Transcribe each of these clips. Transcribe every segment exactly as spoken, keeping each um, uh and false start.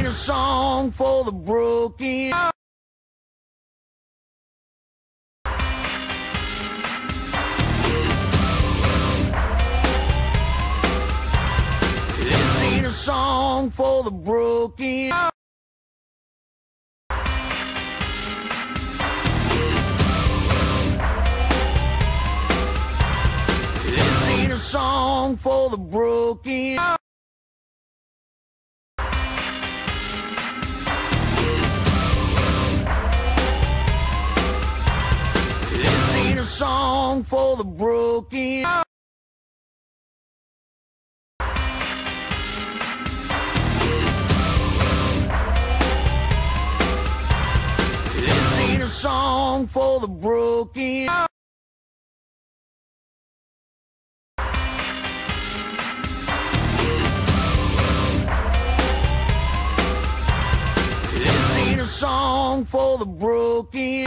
a song for the broken. This ain't a song for the broken. This ain't a song for the broken. This ain't a song for the broken. This ain't a song for the broken. This ain't a song for the broken.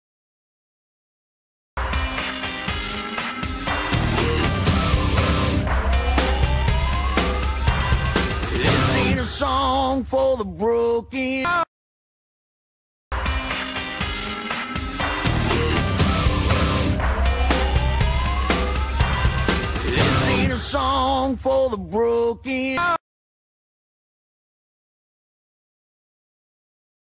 This ain't a song for the broken. This ain't a song for the broken.